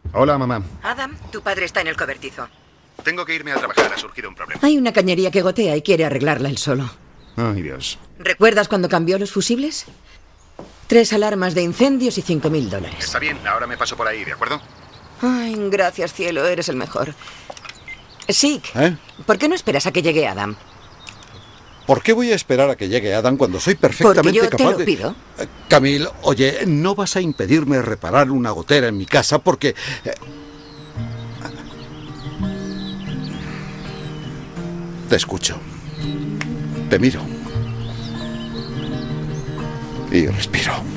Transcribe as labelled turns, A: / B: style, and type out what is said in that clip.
A: Hola, mamá.
B: Adam, tu padre está en el cobertizo.
A: Tengo que irme a trabajar. Ha surgido un problema.
B: Hay una cañería que gotea y quiere arreglarla él solo.
A: Ay, Dios.
B: ¿Recuerdas cuando cambió los fusibles? 3 alarmas de incendios y $5.000.
A: Está bien, ahora me paso por ahí, ¿de acuerdo?
B: Ay, gracias, cielo, eres el mejor. Sik, ¿por qué no esperas a que llegue Adam?
C: ¿Por qué voy a esperar a que llegue Adam cuando soy perfectamente
B: Porque yo
C: capaz
B: te lo pido.
C: Camille, oye, no vas a impedirme reparar una gotera en mi casa porque... Te escucho. Te miro. Y respiro.